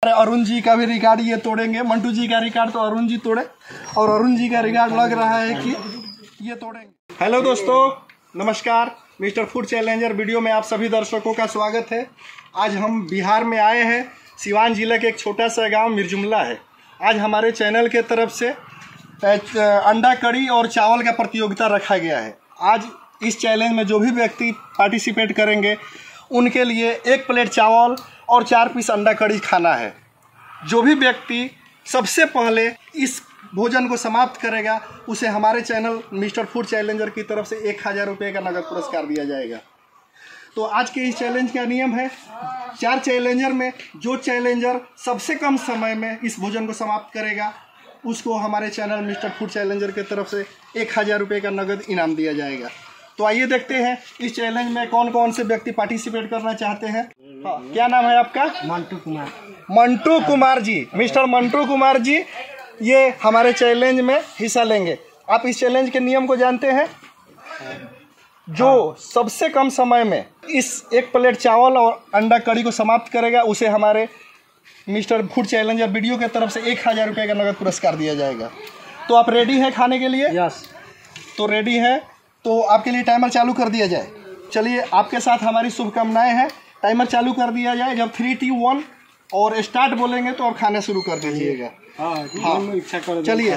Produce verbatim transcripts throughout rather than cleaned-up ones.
अरुण जी का भी रिकॉर्ड ये तोड़ेंगे। मंटू जी का रिकॉर्ड तो अरुण जी तोड़े और अरुण जी का रिकॉर्ड लग रहा है कि ये तोड़ेंगे। हेलो दोस्तों, नमस्कार। मिस्टर फूड चैलेंजर वीडियो में आप सभी दर्शकों का स्वागत है। आज हम बिहार में आए हैं। सिवान जिले के एक छोटा सा गांव मिर्जुमला है। आज हमारे चैनल के तरफ से अंडा कड़ी और चावल का प्रतियोगिता रखा गया है। आज इस चैलेंज में जो भी व्यक्ति पार्टिसिपेट करेंगे उनके लिए एक प्लेट चावल और चार पीस अंडा कड़ी खाना है। जो भी व्यक्ति सबसे पहले इस भोजन को समाप्त करेगा उसे हमारे चैनल मिस्टर फूड चैलेंजर की तरफ से एक हज़ार रुपये का नगद पुरस्कार दिया जाएगा। तो आज के इस चैलेंज का नियम है, चार चैलेंजर में जो चैलेंजर सबसे कम समय में इस भोजन को समाप्त करेगा उसको हमारे चैनल मिस्टर फूड चैलेंजर की तरफ से एक हज़ार रुपये का नगद इनाम दिया जाएगा। तो आइए देखते हैं इस चैलेंज में कौन कौन से व्यक्ति पार्टिसिपेट करना चाहते हैं। हाँ, क्या नाम है आपका? मंटू कुमार। मंटू कुमार जी, मिस्टर मंटू कुमार जी ये हमारे चैलेंज में हिस्सा लेंगे। आप इस चैलेंज के नियम को जानते हैं? जो सबसे कम समय में इस एक प्लेट चावल और अंडा कड़ी को समाप्त करेगा उसे हमारे मिस्टर फूड चैलेंजर वीडियो की तरफ से एक हज़ार रुपये का नगद पुरस्कार दिया जाएगा। तो आप रेडी हैं खाने के लिए? यस। तो रेडी है तो आपके लिए टाइमर चालू कर दिया जाए। चलिए, आपके साथ हमारी शुभकामनाएं हैं। टाइमर चालू कर दिया जाए। जब थ्री टू वन और स्टार्ट बोलेंगे तो आप खाना शुरू कर दीजिएगा। हाँ, चलिए,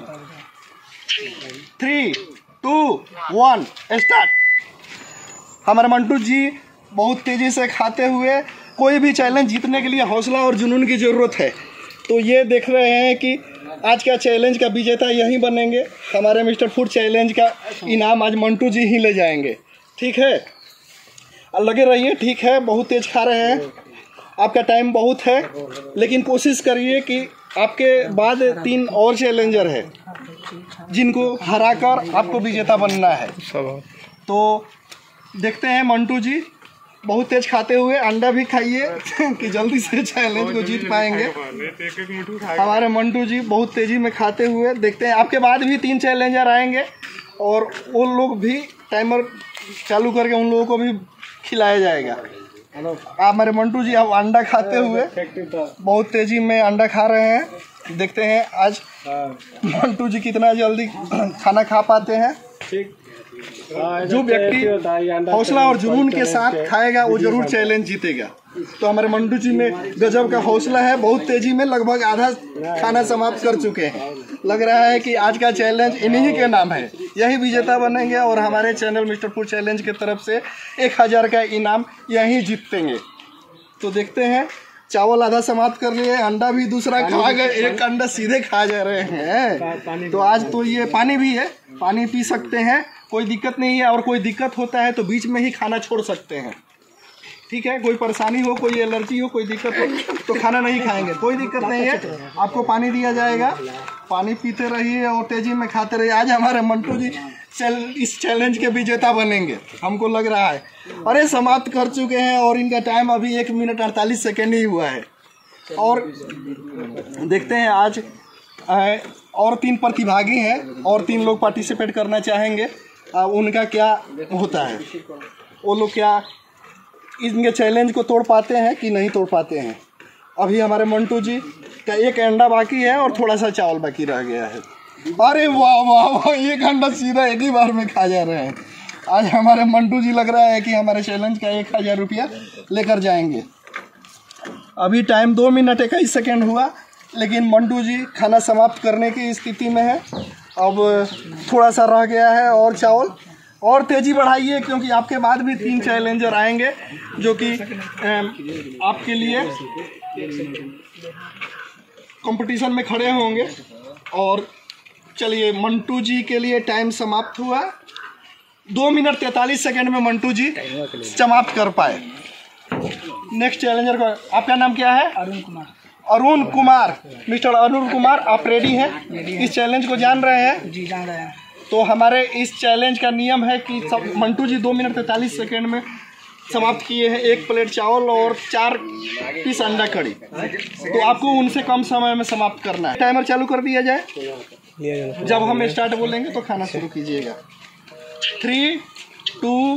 थ्री टू वन स्टार्ट। हमारे मंटू जी बहुत तेज़ी से खाते हुए, कोई भी चैलेंज जीतने के लिए हौसला और जुनून की ज़रूरत है। तो ये देख रहे हैं कि आज का चैलेंज का विजेता यही बनेंगे। हमारे मिस्टर फूड चैलेंज का इनाम आज मंटू जी ही ले जाएंगे। ठीक है, लगे रहिए। ठीक है, बहुत तेज खा रहे हैं, आपका टाइम बहुत है, लेकिन कोशिश करिए कि आपके बाद तीन और चैलेंजर है जिनको हराकर आपको विजेता बनना है। तो देखते हैं मंटू जी बहुत तेज खाते हुए। अंडा भी खाइए कि जल्दी से चैलेंज को जीत पाएंगे। हमारे मंटू जी बहुत तेजी में खाते हुए। देखते हैं आपके बाद भी तीन चैलेंजर आएंगे और वो लोग भी टाइमर चालू करके उन लोगों को भी खिलाया जाएगा। आप हमारे मंटू जी अब अंडा खाते हुए बहुत तेजी में अंडा खा रहे हैं। देखते हैं आज मंटू जी कितना जल्दी खाना खा पाते हैं। जो व्यक्ति हौसला और जुनून के साथ खाएगा वो जरूर चैलेंज जीतेगा। तो हमारे मंटू जी में गजब का हौसला है। बहुत तेजी में लगभग आधा खाना समाप्त कर चुके हैं। लग रहा है कि आज का चैलेंज इन्हीं के नाम है, यही विजेता बनेंगे और हमारे चैनल मिस्टर फूड चैलेंज की तरफ से एक हज़ार का इनाम यहीं जीतेंगे। तो देखते हैं, चावल आधा समाप्त कर लिए, अंडा भी दूसरा खा गए, एक अंडा सीधे खा जा रहे हैं। तो आज तो ये पानी भी है, पानी पी सकते हैं, कोई दिक्कत नहीं है। और कोई दिक्कत होता है तो बीच में ही खाना छोड़ सकते हैं। ठीक है, कोई परेशानी हो, कोई एलर्जी हो, कोई दिक्कत हो तो खाना नहीं खाएंगे, कोई दिक्कत नहीं है। आपको पानी दिया जाएगा, पानी पीते रहिए और तेजी में खाते रहिए। आज हमारे मंटू जी चल इस चैलेंज के विजेता बनेंगे, हमको लग रहा है। अरे समाप्त कर चुके हैं और इनका टाइम अभी एक मिनट अड़तालीस सेकेंड ही हुआ है। और देखते हैं आज और तीन प्रतिभागी हैं और तीन लोग पार्टिसिपेट करना चाहेंगे। अब उनका क्या होता है, वो लोग क्या इनके चैलेंज को तोड़ पाते हैं कि नहीं तोड़ पाते हैं। अभी हमारे मंटू जी का एक अंडा बाकी है और थोड़ा सा चावल बाकी रह गया है। अरे वाह वाह वाह, एक अंडा सीधा एक ही बार में खा जा रहे हैं। आज हमारे मंटू जी लग रहा है कि हमारे चैलेंज का एक हज़ार रुपया लेकर जाएंगे। अभी टाइम दो मिनट इक्कीस सेकेंड हुआ, लेकिन मंटू जी खाना समाप्त करने की स्थिति में है। अब थोड़ा सा रह गया है और चावल और तेज़ी बढ़ाइए क्योंकि आपके बाद भी तीन चैलेंजर आएंगे जो कि आपके लिए कंपटीशन में खड़े होंगे। और चलिए, मंटू जी के लिए टाइम समाप्त हुआ। दो मिनट तैंतालीस सेकेंड में मंटू जी समाप्त कर पाए। नेक्स्ट चैलेंजर का आपका नाम क्या है? अरुण कुमार। अरुण कुमार, मिस्टर अरुण कुमार, आप रेडी हैं? इस चैलेंज को जान रहे हैं? जी, जान रहे हैं। तो हमारे इस चैलेंज का नियम है कि सब मंटू जी दो मिनट तैंतालीस सेकेंड में समाप्त किए हैं एक प्लेट चावल और चार पीस अंडा कड़ी। तो आपको उनसे कम समय में समाप्त करना है। टाइमर चालू कर दिया जाए। जब हम स्टार्ट बोलेंगे तो खाना शुरू कीजिएगा। Three two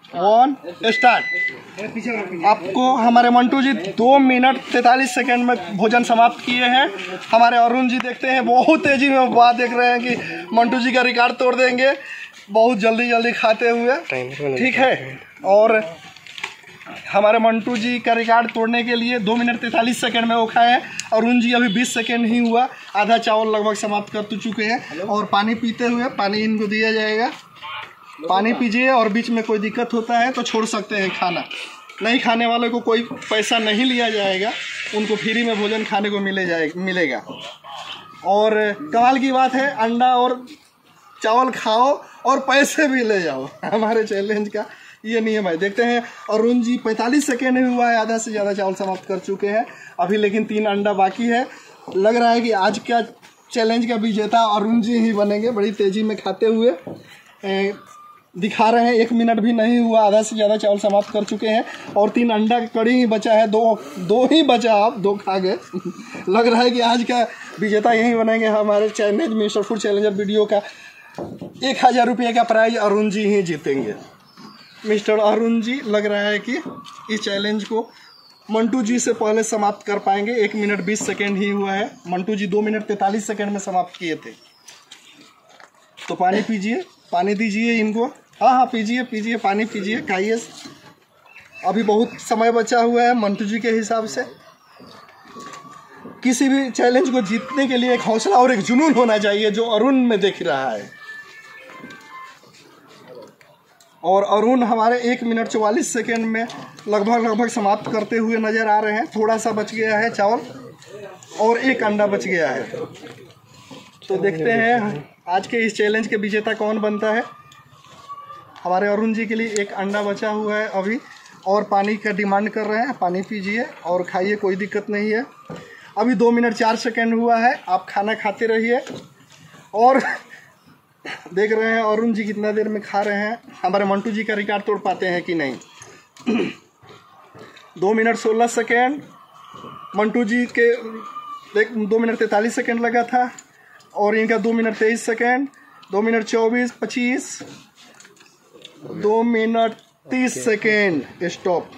one start. आपको हमारे मंटू जी दो मिनट तैंतालीस सेकंड में भोजन समाप्त किए हैं। हमारे अरुण जी देखते हैं बहुत तेजी में बात देख रहे हैं कि मंटू जी का रिकॉर्ड तोड़ देंगे, बहुत जल्दी जल्दी खाते हुए, ठीक है। और हमारे मंटू जी का रिकॉर्ड तोड़ने के लिए दो मिनट तैंतालीस सेकंड में वो खाए हैं। अरुण जी अभी बीस सेकंड ही हुआ, आधा चावल लगभग समाप्त कर तो चुके हैं। और पानी पीते हुए, पानी इनको दिया जाएगा, पानी पीजिए। और बीच में कोई दिक्कत होता है तो छोड़ सकते हैं खाना। नहीं खाने वाले को कोई पैसा नहीं लिया जाएगा, उनको फ्री में भोजन खाने को मिले जाए मिलेगा। और कमाल की बात है, अंडा और चावल खाओ और पैसे भी ले जाओ। हमारे चैलेंज का ये नियम है। देखते हैं अरुण जी पैंतालीस सेकेंड में हुआ है, आधा से ज़्यादा चावल समाप्त कर चुके हैं अभी, लेकिन तीन अंडा बाकी है। लग रहा है कि आज का चैलेंज का विजेता अरुण जी ही बनेंगे। बड़ी तेज़ी में खाते हुए ए, दिखा रहे हैं। एक मिनट भी नहीं हुआ, आधा से ज़्यादा चावल समाप्त कर चुके हैं। और तीन अंडा कड़ी ही बचा है, दो दो ही बचा, आप दो खा गए। लग रहा है कि आज का विजेता यही बनेंगे। हमारे challenge mister food challenger video का एक हज़ार रुपये का प्राइज अरुण जी ही जीतेंगे। मिस्टर अरुण जी लग रहा है कि इस चैलेंज को मंटू जी से पहले समाप्त कर पाएंगे। एक मिनट बीस सेकेंड ही हुआ है, मंटू जी दो मिनट तैंतालीस सेकेंड में समाप्त किए थे। तो पानी पीजिए, पानी दीजिए इनको। हाँ हाँ पीजिए पीजिए, पानी पीजिए, खाइए। अभी बहुत समय बचा हुआ है मंटू जी के हिसाब से। किसी भी चैलेंज को जीतने के लिए एक हौसला और एक जुनून होना चाहिए, जो अरुण में दिख रहा है। और अरुण हमारे एक मिनट चौवालीस सेकेंड में लगभग लगभग समाप्त करते हुए नज़र आ रहे हैं। थोड़ा सा बच गया है चावल और एक अंडा बच गया है। तो देखते हैं आज के इस चैलेंज के विजेता कौन बनता है। हमारे अरुण जी के लिए एक अंडा बचा हुआ है अभी, और पानी का डिमांड कर रहे हैं। पानी पीजिए और खाइए, कोई दिक्कत नहीं है। अभी दो मिनट चार सेकेंड हुआ है, आप खाना खाते रहिए। और देख रहे हैं अरुण जी कितना देर में खा रहे हैं। हमारे मंटू जी का रिकॉर्ड तोड़ पाते हैं कि नहीं। दो मिनट सोलह सेकेंड मंटू जी के, दो मिनट तैंतालीस सेकेंड लगा था, और इनका दो मिनट तेईस सेकेंड, दो मिनट चौबीस पच्चीस, दो मिनट तीस सेकेंड स्टॉप।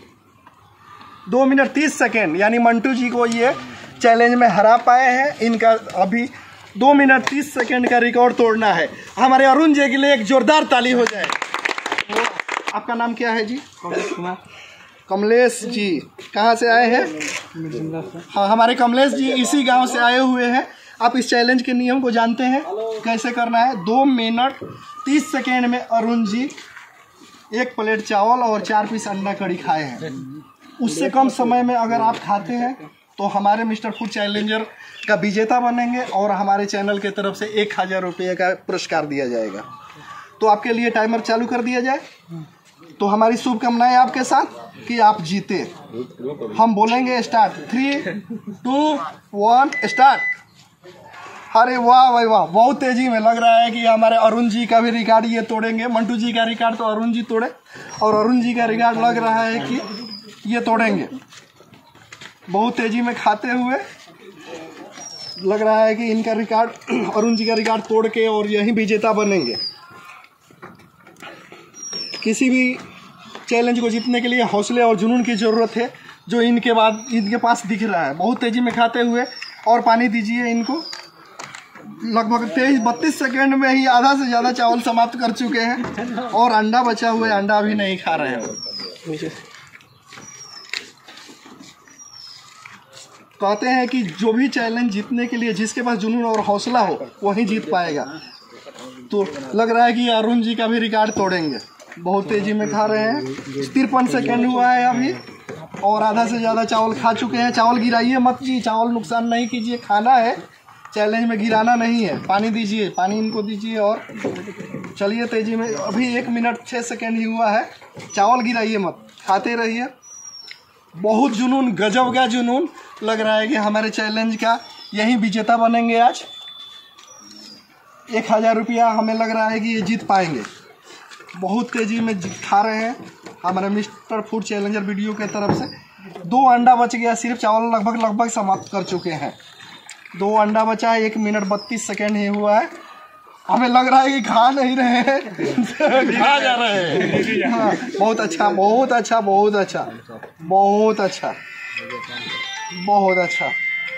दो मिनट तीस सेकेंड यानी मंटू जी को ये चैलेंज में हरा पाए हैं। इनका अभी दो मिनट तीस सेकेंड का रिकॉर्ड तोड़ना है। हमारे अरुण जी के लिए एक जोरदार ताली हो जाए। आपका नाम क्या है जी? कमलेश कुमार। कमलेश जी कहाँ से आए हैं? हाँ, हमारे कमलेश जी इसी गांव से आए हुए हैं। आप इस चैलेंज के नियम को जानते हैं, कैसे करना है। दो मिनट तीस सेकेंड में अरुण जी एक प्लेट चावल और चार पीस अंडा कड़ी खाए हैं। उससे कम समय में अगर आप खाते हैं तो हमारे मिस्टर फूड चैलेंजर का विजेता बनेंगे, और हमारे चैनल की तरफ से एक हज़ार रुपये का पुरस्कार दिया जाएगा। तो आपके लिए टाइमर चालू कर दिया जाए। तो हमारी शुभकामनाएं आपके साथ कि आप जीते। हम बोलेंगे start, three two one start. अरे वाह भाई वाह, बहुत तेजी में लग रहा है कि हमारे अरुण जी का भी रिकॉर्ड ये तोड़ेंगे। मंटू जी का रिकॉर्ड तो अरुण जी तोड़े, और अरुण जी का रिकॉर्ड लग रहा है कि ये तोड़ेंगे। बहुत तेजी में खाते हुए लग रहा है कि इनका रिकॉर्ड, अरुण जी का रिकॉर्ड तोड़ के और यही विजेता बनेंगे। किसी भी चैलेंज को जीतने के लिए हौसले और जुनून की ज़रूरत है, जो इनके बाद इनके पास दिख रहा है। बहुत तेज़ी में खाते हुए, और पानी दीजिए इनको। लगभग तेईस बत्तीस सेकेंड में ही आधा से ज़्यादा चावल समाप्त कर चुके हैं, और अंडा बचा हुआ है, अंडा अभी नहीं खा रहे हैं। कहते हैं कि जो भी चैलेंज जीतने के लिए जिसके पास जुनून और हौसला हो वही जीत पाएगा। तो लग रहा है कि अरुण जी का भी रिकॉर्ड तोड़ेंगे। बहुत तेज़ी में खा रहे हैं। तिरपन सेकेंड हुआ है अभी, और आधा से ज़्यादा चावल खा चुके हैं। चावल गिराइए मत जी, चावल नुकसान नहीं कीजिए, खाना है, चैलेंज में गिराना नहीं है। पानी दीजिए, पानी इनको दीजिए। और चलिए तेज़ी में, अभी एक मिनट छः सेकेंड ही हुआ है। चावल गिराइए मत, खाते रहिए। बहुत जुनून, गजब का जुनून। लग रहा है कि हमारे चैलेंज का यही विजेता बनेंगे आज। एक हज़ार रुपया हमें लग रहा है कि ये जीत पाएंगे। बहुत तेज़ी में खा रहे हैं हमारे मिस्टर फूड चैलेंजर वीडियो के तरफ से। दो अंडा बच गया सिर्फ, चावल लगभग लगभग समाप्त कर चुके हैं। दो अंडा बचा है, एक मिनट बत्तीस सेकेंड ही हुआ है। हमें लग रहा है कि खा नहीं रहे हैं, खा जा रहे हैं। हाँ, बहुत अच्छा बहुत अच्छा बहुत अच्छा बहुत अच्छा बहुत अच्छा।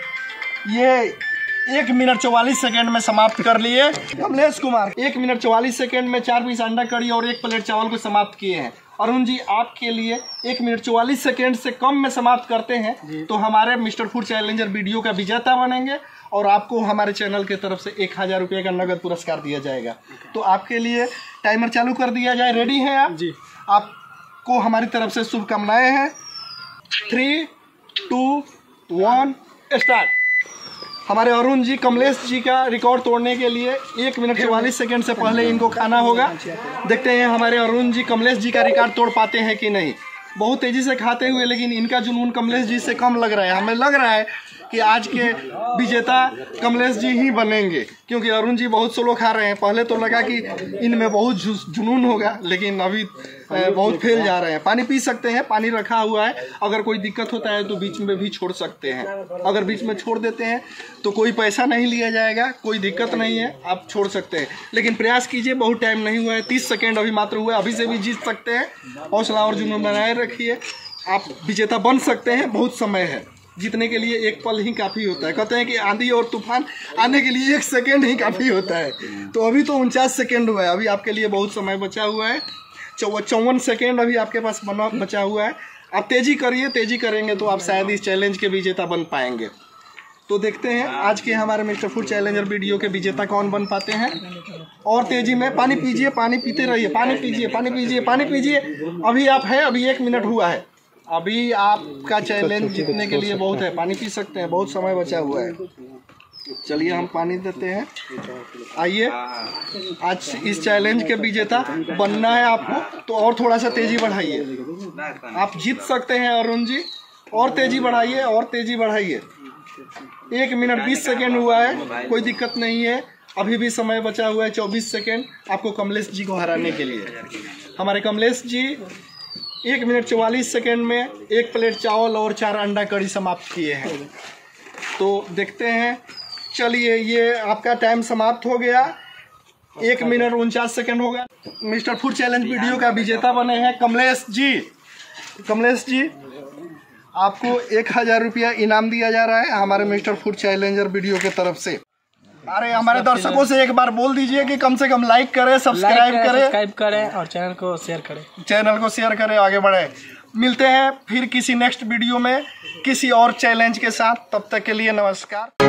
ये एक मिनट चौवालीस सेकेंड में समाप्त कर लिए कमलेश कुमार। एक मिनट चौवालीस सेकेंड में चार पीस अंडा करी और एक प्लेट चावल को समाप्त किए हैं। अरुण जी, आपके लिए एक मिनट चौवालीस सेकेंड से कम में समाप्त करते हैं तो हमारे मिस्टर फूड चैलेंजर वीडियो का विजेता बनेंगे और आपको हमारे चैनल की तरफ से एक हज़ार रुपये का नगद पुरस्कार दिया जाएगा। तो आपके लिए टाइमर चालू कर दिया जाए। रेडी हैं आप जी? आपको हमारी तरफ से शुभकामनाएं हैं। Three two one start. हमारे अरुण जी कमलेश जी का रिकॉर्ड तोड़ने के लिए एक मिनट चौवालीस सेकेंड से पहले इनको खाना होगा। देखते हैं हमारे अरुण जी कमलेश जी का रिकॉर्ड तोड़ पाते हैं कि नहीं। बहुत तेजी से खाते हुए, लेकिन इनका जुनून कमलेश जी से कम लग रहा है। हमें लग रहा है कि आज के विजेता कमलेश जी ही बनेंगे, क्योंकि अरुण जी बहुत स्लो खा रहे हैं। पहले तो लगा कि इनमें बहुत जुनून होगा, लेकिन अभी बहुत फेल जा रहे हैं। पानी पी सकते हैं, पानी रखा हुआ है। अगर कोई दिक्कत होता है तो बीच में भी छोड़ सकते हैं। अगर बीच में छोड़ देते हैं तो कोई पैसा नहीं लिया जाएगा, कोई दिक्कत नहीं है, आप छोड़ सकते हैं। लेकिन प्रयास कीजिए, बहुत टाइम नहीं हुआ है, तीस सेकेंड अभी मात्र हुआ है। अभी से भी जीत सकते हैं। हौसला और जुनून बनाए रखिए, आप विजेता बन सकते हैं। बहुत समय है, जीतने के लिए एक पल ही काफ़ी होता है। कहते हैं कि आंधी और तूफान आने के लिए एक सेकेंड ही काफ़ी होता है। तो अभी तो उनचास सेकेंड हुआ है, अभी आपके लिए बहुत समय बचा हुआ है। चौ चौवन सेकेंड अभी आपके पास बना बचा हुआ है। आप तेज़ी करिए, तेज़ी करेंगे तो आप शायद इस चैलेंज के विजेता बन पाएंगे। तो देखते हैं आज के हमारे मिस्टर फूड चैलेंजर वीडियो के विजेता कौन बन पाते हैं। और तेज़ी में पानी पीजिए, पानी पीते रहिए, पानी पीजिए पानी पीजिए पानी पीजिए। अभी आप है, अभी एक मिनट हुआ है। अभी आपका चैलेंज जीतने के लिए बहुत है, पानी पी सकते हैं, बहुत समय बचा हुआ है। चलिए हम पानी देते हैं। आइए, आज इस चैलेंज के विजेता बनना है आपको, तो और थोड़ा सा तेजी बढ़ाइए। आप जीत सकते हैं अरुण जी, और तेजी बढ़ाइए और तेजी बढ़ाइए। एक मिनट बीस सेकेंड हुआ है, कोई दिक्कत नहीं है, अभी भी समय बचा हुआ है चौबीस सेकेंड आपको कमलेश जी को हराने के लिए। हमारे कमलेश जी एक मिनट चौवालीस सेकेंड में एक प्लेट चावल और चार अंडा कड़ी समाप्त किए हैं। तो देखते हैं। चलिए, ये आपका टाइम समाप्त हो गया। एक मिनट उनचास सेकेंड हो गया। मिस्टर फूड चैलेंज वीडियो का विजेता बने हैं कमलेश जी। कमलेश जी, आपको एक हजार रुपया इनाम दिया जा रहा है हमारे मिस्टर फूड चैलेंजर वीडियो की तरफ से। अरे हमारे दर्शकों से एक बार बोल दीजिए कि कम से कम लाइक करें, सब्सक्राइब करें, सब्सक्राइब करें और चैनल को शेयर करें चैनल को शेयर करें, आगे बढ़े। मिलते हैं फिर किसी नेक्स्ट वीडियो में किसी और चैलेंज के साथ। तब तक के लिए नमस्कार।